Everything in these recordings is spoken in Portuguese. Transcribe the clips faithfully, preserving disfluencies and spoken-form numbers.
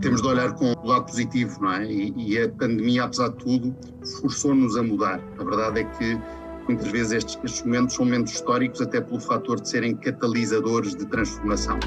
Temos de olhar com o lado positivo, não é? E, e a pandemia, apesar de tudo, forçou-nos a mudar. A verdade é que muitas vezes estes, estes momentos são momentos históricos até pelo fator de serem catalisadores de transformação.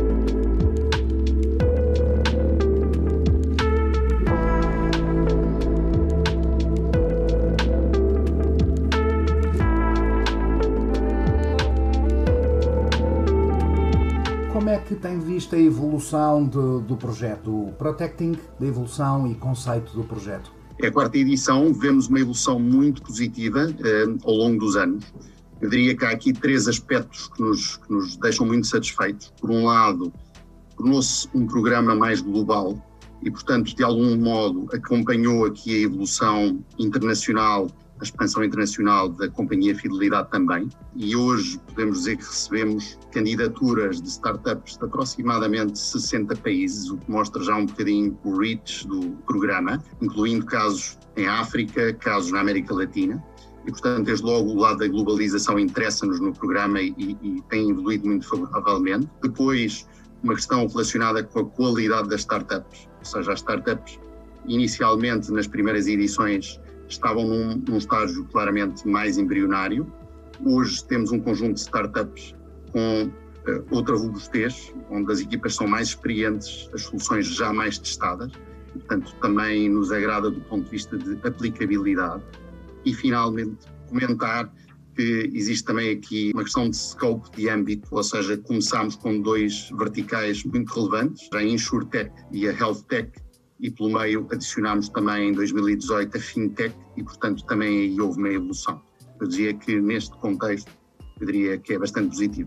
Como é que tem visto a evolução do, do projeto, o Protecting, da evolução e conceito do projeto? É a quarta edição, vemos uma evolução muito positiva eh, ao longo dos anos. Eu diria que há aqui três aspectos que nos, que nos deixam muito satisfeitos. Por um lado, tornou-se um programa mais global e, portanto, de algum modo acompanhou aqui a evolução internacional, a expansão internacional da Companhia Fidelidade também. E hoje podemos dizer que recebemos candidaturas de startups de aproximadamente sessenta países, o que mostra já um bocadinho o reach do programa, incluindo casos em África, casos na América Latina. E, portanto, desde logo o lado da globalização interessa-nos no programa e, e tem evoluído muito favoravelmente. Depois, uma questão relacionada com a qualidade das startups, ou seja, as startups inicialmente nas primeiras edições estavam num, num estágio claramente mais embrionário. Hoje temos um conjunto de startups com uh, outra robustez, onde as equipas são mais experientes, as soluções já mais testadas, e, portanto também nos agrada do ponto de vista de aplicabilidade. E finalmente comentar que existe também aqui uma questão de scope, de âmbito, ou seja, começámos com dois verticais muito relevantes, a InsurTech e a HealthTech, e pelo meio adicionámos também em dois mil e dezoito a FinTech e, portanto, também aí houve uma evolução. Eu dizia que neste contexto, eu diria que é bastante positivo.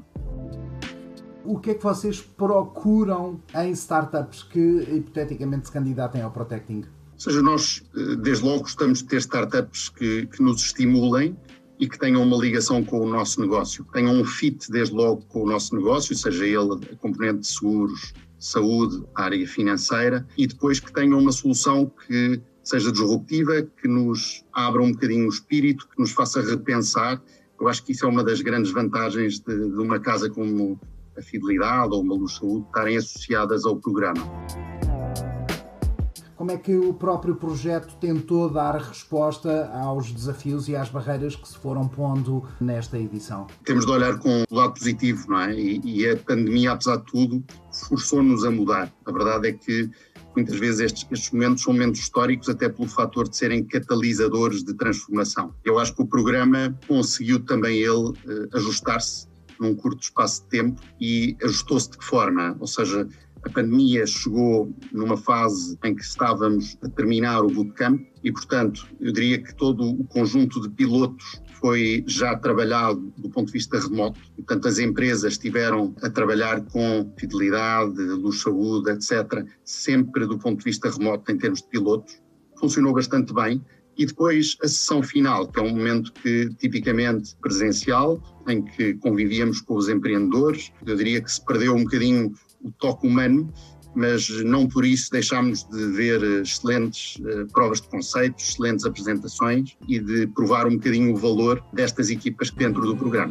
O que é que vocês procuram em startups que hipoteticamente se candidatem ao Protecting? Ou seja, nós desde logo gostamos de ter startups que, que nos estimulem e que tenham uma ligação com o nosso negócio, que tenham um fit desde logo com o nosso negócio, seja ele a componente de seguros, saúde, a área financeira, e depois que tenham uma solução que seja disruptiva, que nos abra um bocadinho o espírito, que nos faça repensar. Eu acho que isso é uma das grandes vantagens de, de uma casa como a Fidelidade ou uma Luz Saúde estarem associadas ao programa. Como é que o próprio projeto tentou dar resposta aos desafios e às barreiras que se foram pondo nesta edição? Temos de olhar com o lado positivo, não é? E, e a pandemia, apesar de tudo, forçou-nos a mudar. A verdade é que muitas vezes estes, estes momentos são momentos históricos até pelo fator de serem catalisadores de transformação. Eu acho que o programa conseguiu também ele eh, ajustar-se num curto espaço de tempo e ajustou-se de que forma? Ou seja, a pandemia chegou numa fase em que estávamos a terminar o bootcamp e, portanto, eu diria que todo o conjunto de pilotos foi já trabalhado do ponto de vista remoto. Portanto, as empresas estiveram a trabalhar com Fidelidade, Luz Saúde, etcétera, sempre do ponto de vista remoto em termos de pilotos. Funcionou bastante bem. E depois a sessão final, que é um momento que tipicamente presencial, em que convivíamos com os empreendedores. Eu diria que se perdeu um bocadinho o toque humano, mas não por isso deixámos de ver excelentes uh, provas de conceitos, excelentes apresentações e de provar um bocadinho o valor destas equipas dentro do programa.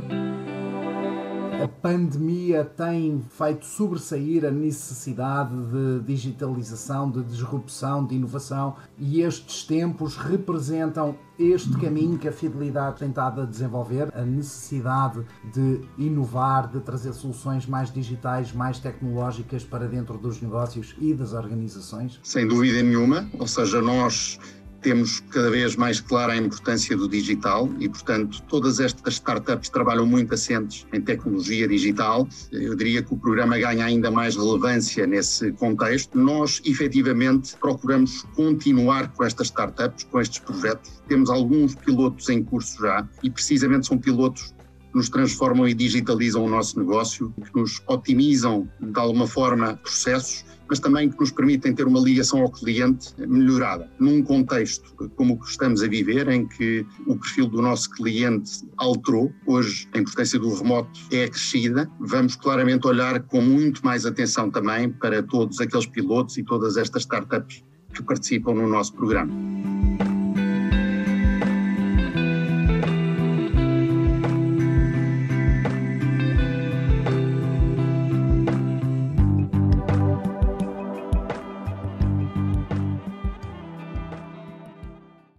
A pandemia tem feito sobressair a necessidade de digitalização, de disrupção, de inovação, e estes tempos representam este caminho que a Fidelidade tem estado a desenvolver, a necessidade de inovar, de trazer soluções mais digitais, mais tecnológicas para dentro dos negócios e das organizações? Sem dúvida nenhuma, ou seja, nós temos cada vez mais clara a importância do digital e, portanto, todas estas startups trabalham muito assentes em tecnologia digital. Eu diria que o programa ganha ainda mais relevância nesse contexto. Nós, efetivamente, procuramos continuar com estas startups, com estes projetos. Temos alguns pilotos em curso já e, precisamente, são pilotos que nos transformam e digitalizam o nosso negócio, que nos otimizam, de alguma forma, processos, mas também que nos permitem ter uma ligação ao cliente melhorada. Num contexto como o que estamos a viver, em que o perfil do nosso cliente alterou, hoje a importância do remoto é acrescida, vamos claramente olhar com muito mais atenção também para todos aqueles pilotos e todas estas startups que participam no nosso programa.